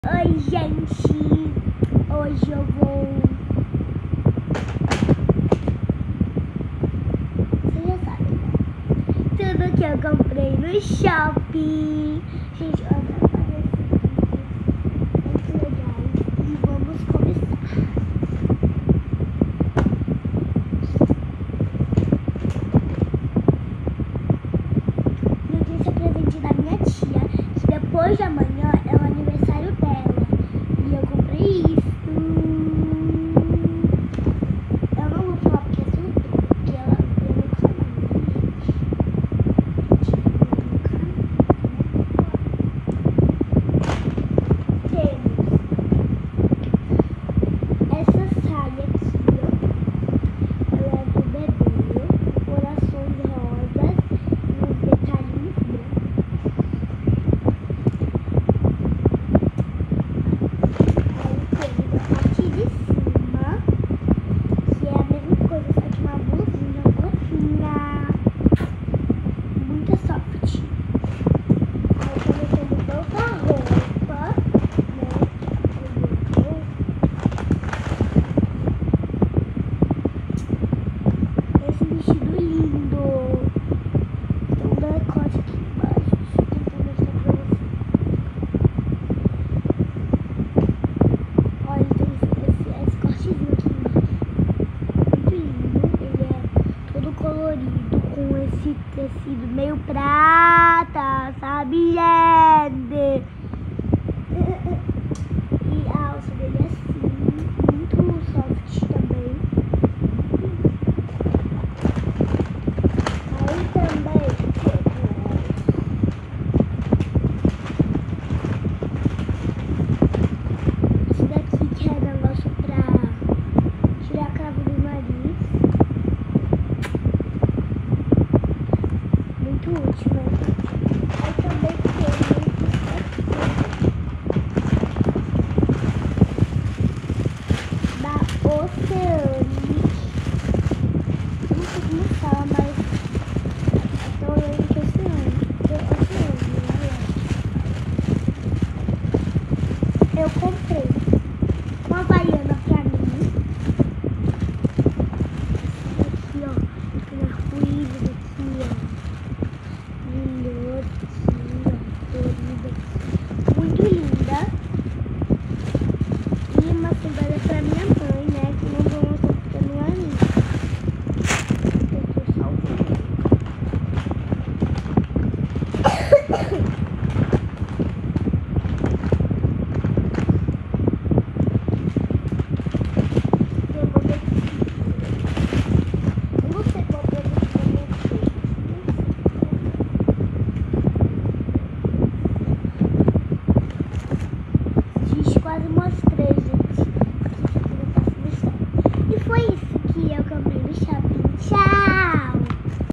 Oi, gente! Hoje eu vou... Você já sabe, né? Tudo que eu comprei no shopping. Gente, eu adoro fazer esse vídeo. Muito legal. E vamos começar. Eu disse esse presente da minha tia, que depois de amanhã é o aniversário dela. E eu comprei isso. Eu não vou falar porque é surpresa, porque ela viu no canal, né, gente? Temos essa saia aqui, ó. Ela é do bebê, corações rosas e uns detalhinhos brancos. Aqui de cima, que é a mesma coisa, só que uma blusinha fofinha, muito soft. Aí também temos outra roupa, né? Esse vestido lindo. Tem um decote aqui embaixo, deixa eu tentar mostrar pra vocês. Olha, tem esse cortezinho aqui embaixo. Muito lindo. Ele é todo colorido com esse tecido meio prata, sabe, gente? E a alça dele é assim, muito soft também. Aí também temos esse daqui que é negócio pra tirar cravo do nariz. Muito útil, né? Aí também temos da Oceanic. Não sei como fala, mas é Oceanic, Oceanic, né? Eu comprei.